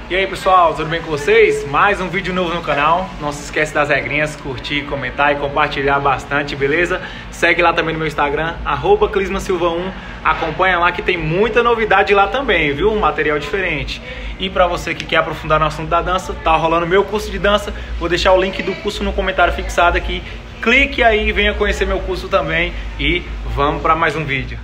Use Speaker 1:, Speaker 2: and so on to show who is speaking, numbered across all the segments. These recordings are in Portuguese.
Speaker 1: E aí pessoal, tudo bem com vocês? Mais um vídeo novo no canal. Não se esquece das regrinhas, curtir, comentar e compartilhar bastante, beleza? Segue lá também no meu Instagram, @clismansilva1. Acompanha lá que tem muita novidade lá também, viu? Um material diferente. E pra você que quer aprofundar no assunto da dança, tá rolando meu curso de dança. Vou deixar o link do curso no comentário fixado aqui. Clique aí, venha conhecer meu curso também. E vamos pra mais um vídeo.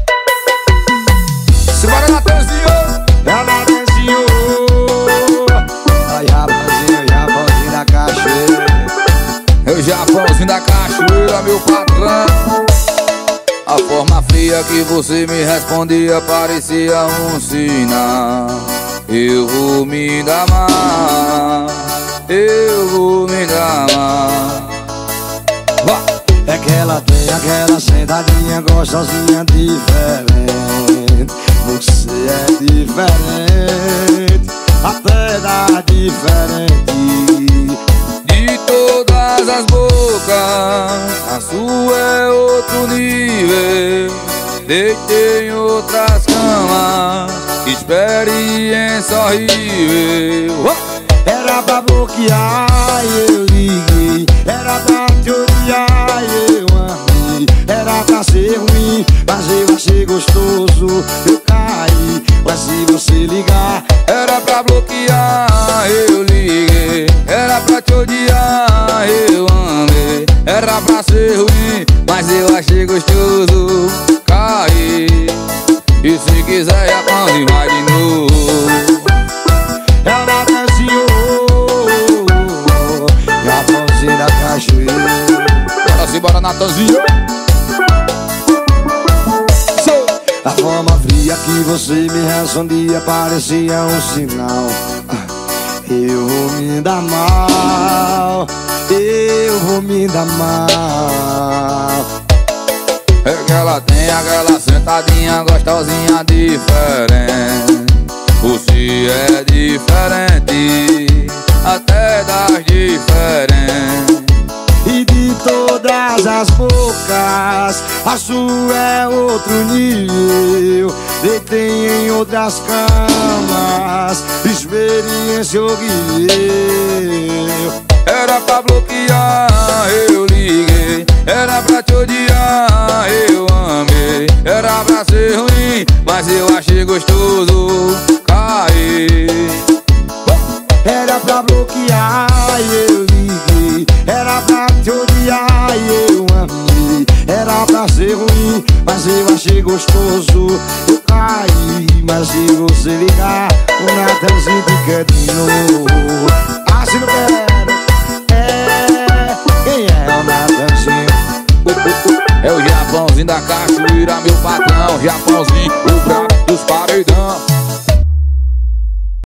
Speaker 2: Simbora, Natanzinho! É Natanzinho! Ai, Japãozinho da cachoeira. É o Japãozinho da cachoeira, meu patrão. A forma fria que você me respondia parecia um sinal. Eu vou me dar mal, eu vou me dar mal. É que ela tem aquela sentadinha gostosinha diferente. Você é diferente, até dá diferente. De todas as bocas, a sua é outro nível. Deitei em outras camas, experiência horrível. Era pra bloquear, eu liguei. Era pra te odiar, eu amei. Era pra ser ruim, mas eu achei gostoso. Eu caí, mas se você ligar, era pra bloquear, eu liguei. Era pra te odiar, eu amei. Era pra ser ruim, mas eu achei gostoso. Caí, e se quiser já pão vai de novo. É o Natanzinho, Japãozinho da cachoeira. Bora se bora, Natanzinho. A forma fria que você me respondia parecia um sinal. Eu vou me dar mal, eu vou me dar mal. É que ela tem aquela sentadinha gostosinha diferente. Você é diferente, até das diferentes. E de todas as bocas, a sua é outro nível. Deitei em outras camas, experiência horrível. Era pra bloquear, eu liguei. Era pra te odiar, eu amei. Era pra ser ruim, mas eu achei gostoso. Caí. Era pra bloquear, eu liguei. Era pra te odiar, eu amei. Era pra ser ruim, mas eu achei gostoso. Eu caí, mas se você ligar, o Natanzinho fica de novo. Ah, se não quero, quem é o Natanzinho? É o Japãozinho da cachoeira, meu patrão. Japãozinho, o bravo.